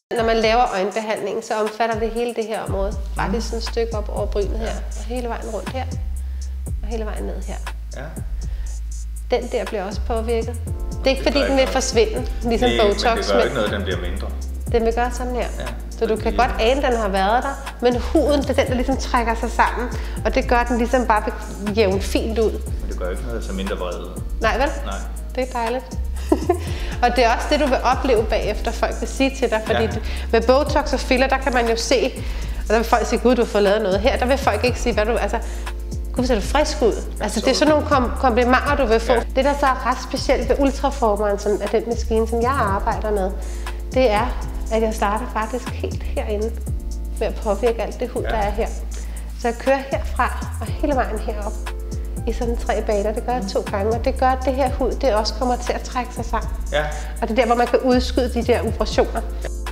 Når man laver øjenbehandling, så omfatter det hele det her område. Faktisk sådan et stykke op over brynet her, og hele vejen rundt her, og hele vejen ned her. Ja. Den der bliver også påvirket. Det er ikke fordi, den vil forsvinde, ligesom Botox. Men det gør ikke noget, den bliver mindre. Den vil gøre sådan her. Ja. Så du kan godt ane, at den har været der, men huden, det er den, der ligesom trækker sig sammen, og det gør den ligesom bare jævnt fint ud. Men det gør ikke noget, så mindre bred ud. Nej, vel? Nej. Det er dejligt. Og det er også det, du vil opleve bagefter, folk vil sige til dig, fordi med Botox og filler, der kan man jo se, og der vil folk sige, gud, du har fået lavet noget her. Der vil folk ikke sige, hvad du, altså, gud, ser du frisk ud. Altså, det er sådan nogle komplimenter, du vil få. Ja. Det, der så er ret specielt ved Ultraformeren, som er den maskine, som jeg arbejder med, det er, at jeg starter faktisk helt herinde med at påvirke alt det hud, der er her. Så jeg kører herfra og hele vejen herop i sådan 3 baner. Det gør jeg 2 gange, og det gør, at det her hud, det også kommer til at trække sig sammen. Ja. Og det er der, hvor man kan udskyde de der operationer.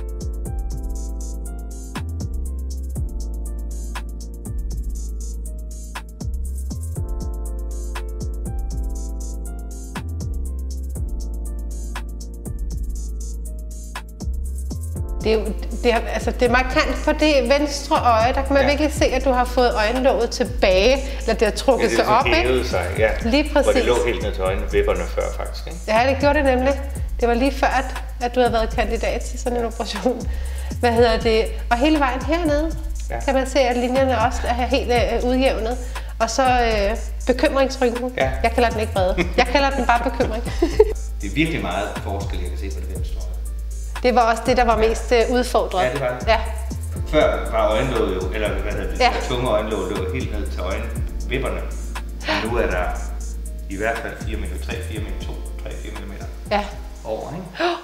Det er markant på det venstre øje, der kan man virkelig se, at du har fået øjenlåget tilbage, eller det har trukket sig op, ikke? Sig, ja. Lige præcis. Hvor det lå helt ned til øjenvipperne før, faktisk, ikke? Ja, det gjorde det nemlig. Det var lige før, at du havde været kandidat til sådan en operation. Hvad hedder det? Og hele vejen hernede kan man se, at linjerne også er helt udjævnet. Og så bekymringsrynken. Ja. Jeg kalder den ikke vrede. Jeg kalder den bare bekymring. Det er virkelig meget forskel, jeg kan se på det venstre øje. Det var også det, der var mest udfordret. Ja, det var det. Ja. Før var øjenlåget jo, eller hvad hedder det, tunge øjenlåg lå helt ned til øjenvipperne. Og nu er der i hvert fald 4 mm over, ikke?